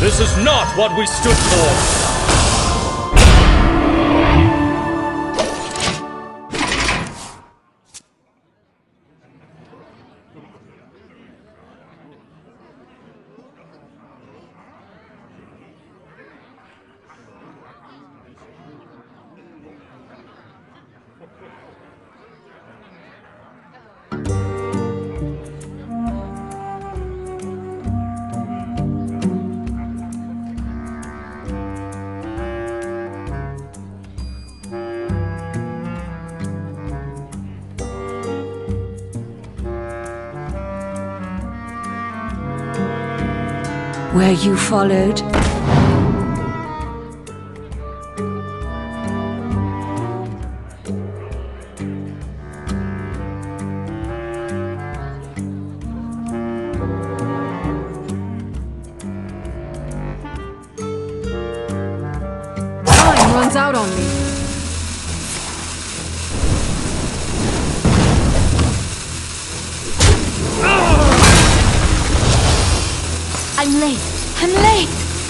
This is not what we stood for! Were you followed? Time runs out on me. I'm late. I'm late!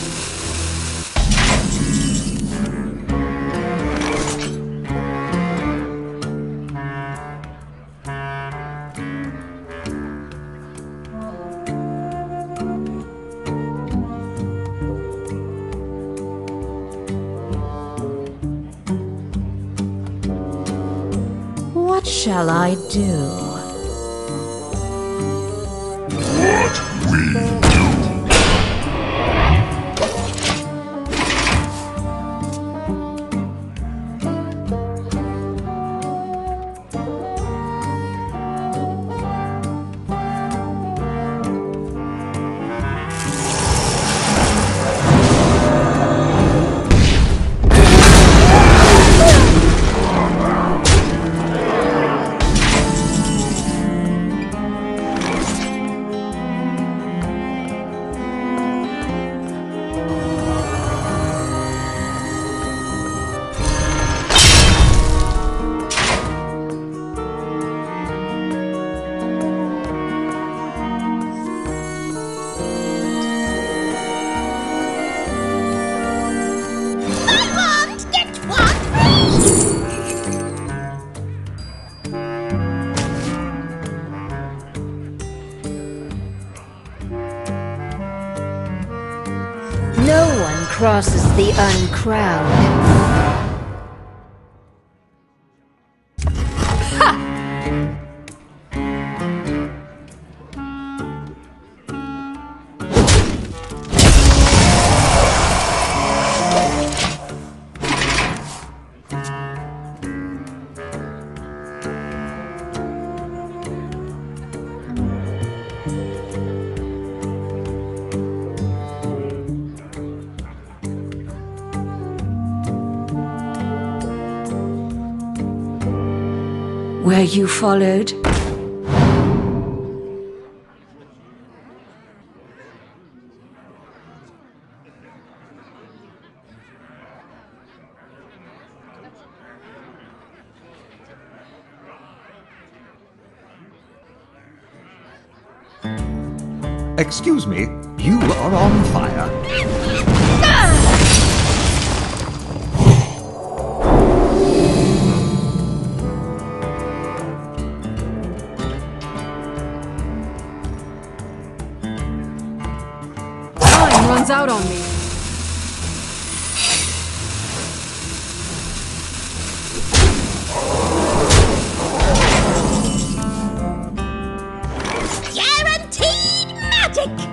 What shall I do? What we do. No one crosses the uncrowned. Were you followed? Excuse me, you are on fire. Time runs out on me. Guaranteed magic!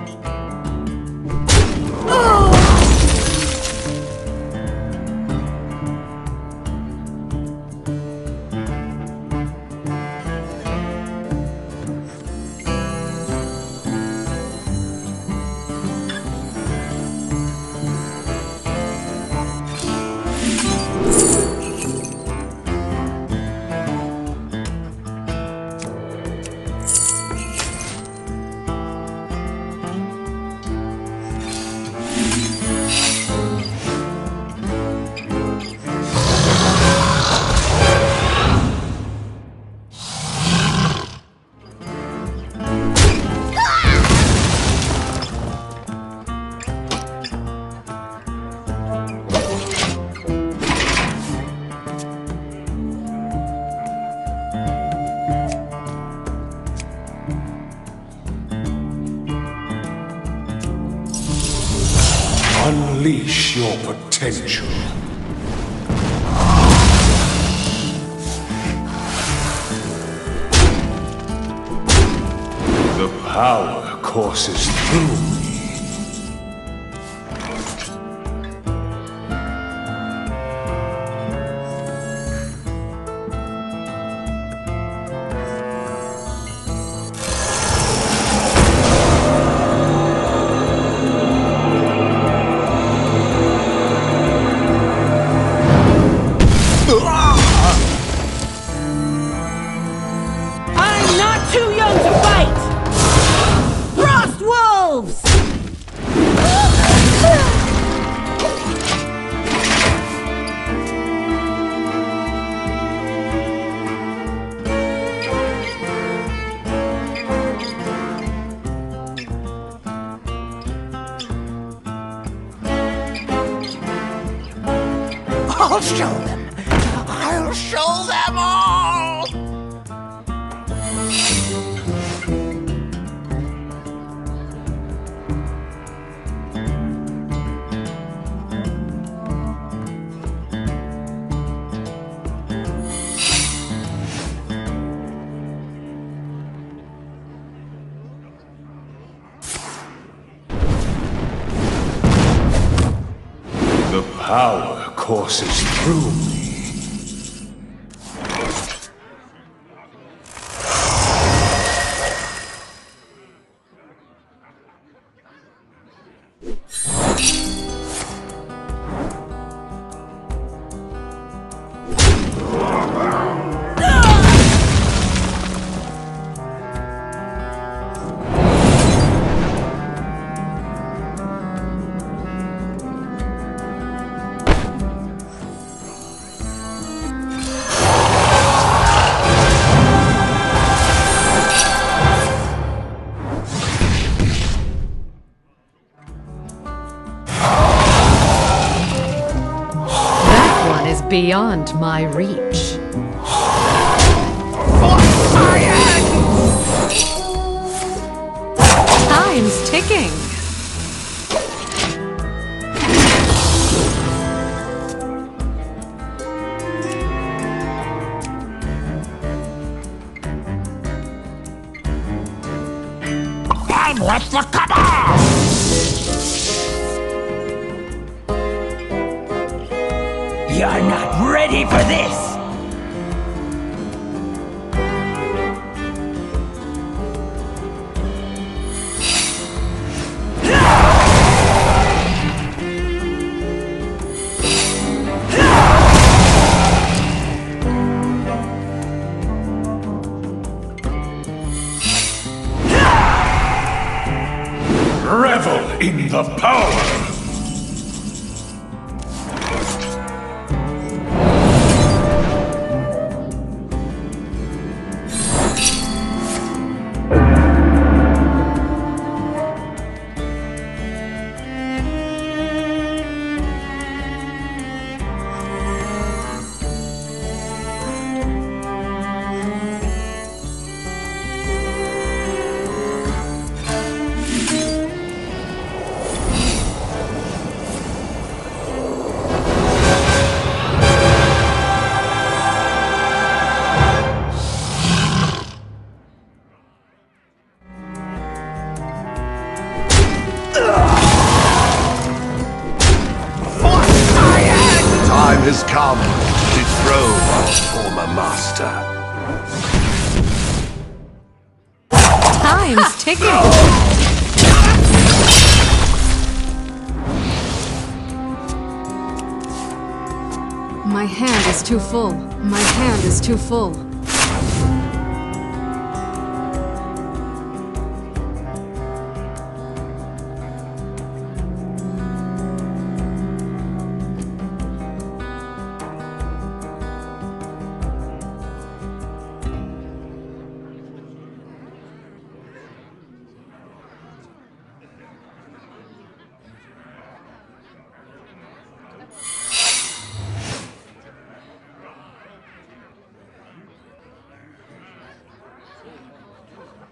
Unleash your potential. The power courses through me. I'm not too young to fight! Frost Wolves! I'll show them! I'll show them all! The power courses through me. Is beyond my reach. Time's ticking. And let the cover! You're not ready for this! Revel in the power! Time has come to dethrone our former master. Time's ticking. My hand is too full. My hand is too full.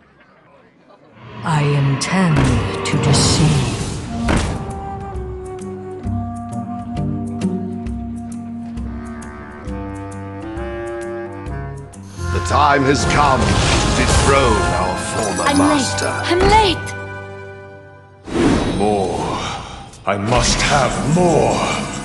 I intend to deceive. time has come to dethrone our former master. I'm late! More. I must have more.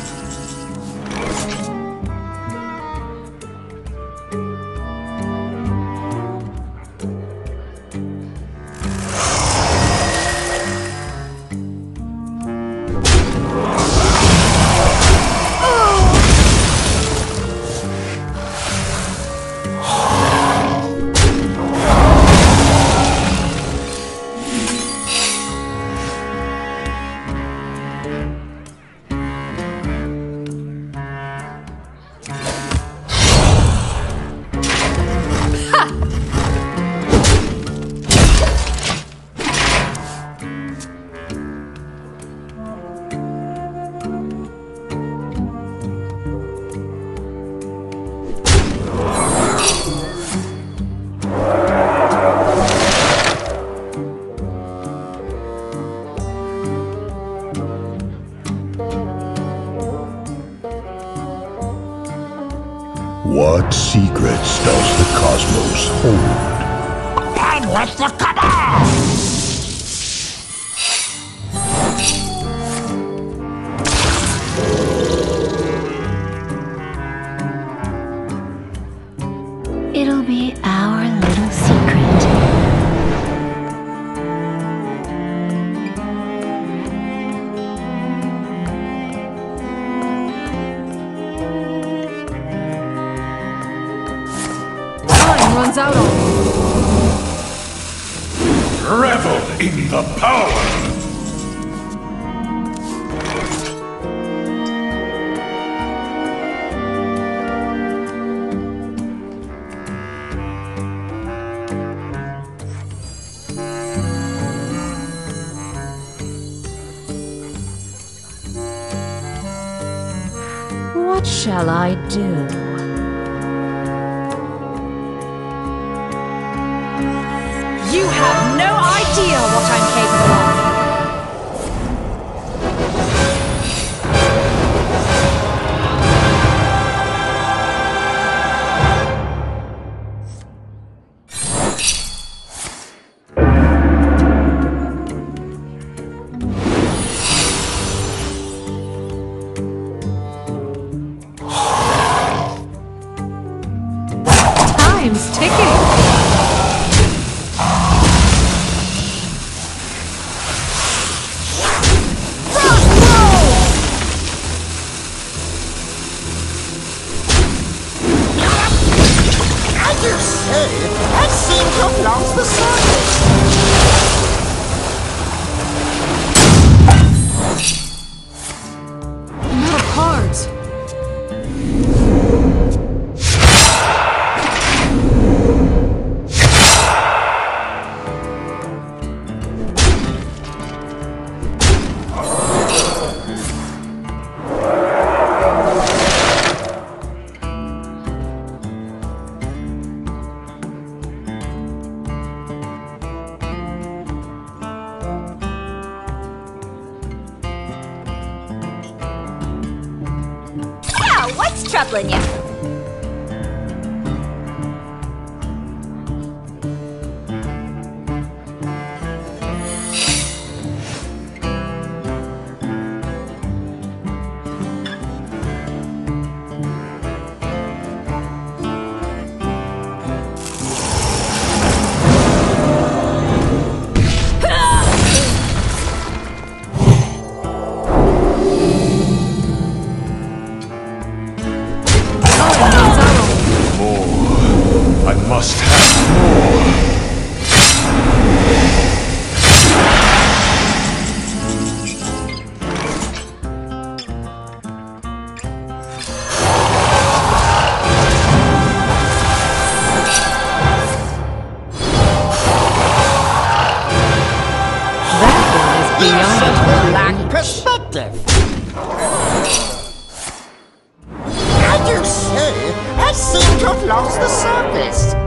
What secrets does the cosmos hold? And with the command! It'll be our little secret. Time runs out on me. Revel in the power! What shall I do? You have no idea what I'm capable of! Time's ticking. I do say, I seem to have lost the surface. I'm out of cards. Yeah, what's troubling you? I must have more. Lack perspective. I do say, I seem to have lost the surface.